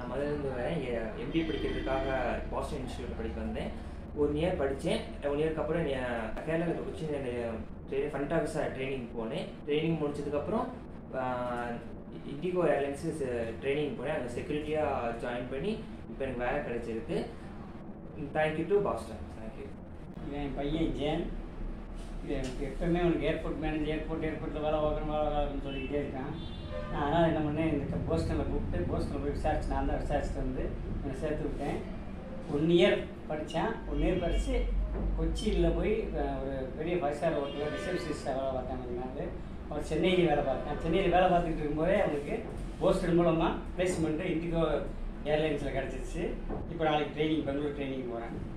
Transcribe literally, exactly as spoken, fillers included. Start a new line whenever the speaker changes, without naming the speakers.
மதுரையிலேருந்து வரேன். இங்கே எம்பிஏ படிக்கிறதுக்காக பாஸ்டன் இன்ஸ்டியூட் படிக்க வந்தேன். ஒன் இயர் படித்தேன். ஒன் இயருக்கு அப்புறம் கேரளாவில் வச்சு ட்ரெயின் ஃப்ரண்ட் ஆஃபீஸாக ட்ரைனிங் போனேன். ட்ரைனிங் முடிச்சதுக்கப்புறம் இண்டிகோ ஏர்லைன்ஸு ட்ரைனிங் போனேன். அங்கே செக்யூரிட்டியாக ஜாயின் பண்ணி இப்போ எனக்கு வேலை கிடைச்சிருக்கு. Thank you to Boston. தேங்க்யூ.
என் பையன் ஜேன். எனக்கு எப்போவுமே உனக்கு ஏர்போர்ட் மேனேஜர் ஏர்போர்ட் ஏர்போர்ட்டில் வேலை பார்க்கணும் வேலை பார்க்கணும்னு சொல்லிக்கிட்டே இருக்கேன். நான் அதனால் என்ன பண்ணேன், இந்த போஸ்டனில் கூப்பிட்டு போஸ்டனில் போய் விசாரிச்சு நான் தான் விசாரிச்சுட்டு வந்து என்னை சேர்த்து விட்டேன். ஒன் இயர் படித்தேன். ஒன் இயர் படித்து கொச்சியில் போய் ஒரு பெரிய ஃபைவ் ஸ்டார் ஹோட்டலில் ரிசப்ஷனிஸ்டாக வேலை பார்த்தேன். கொஞ்ச நாள் அவர் சென்னையில் வேலை பார்த்தேன். சென்னையில் வேலை பார்த்துக்கிட்டு இருக்கும்போதே அவங்களுக்கு போஸ்டன் மூலமாக ப்ளேஸ்மெண்ட்டு இண்டிகோ ஏர்லைன்ஸில் கிடச்சிருச்சு. இப்போ நாளைக்கு ட்ரைனிங் பெங்களூர் ட்ரைனிங் போகிறேன்.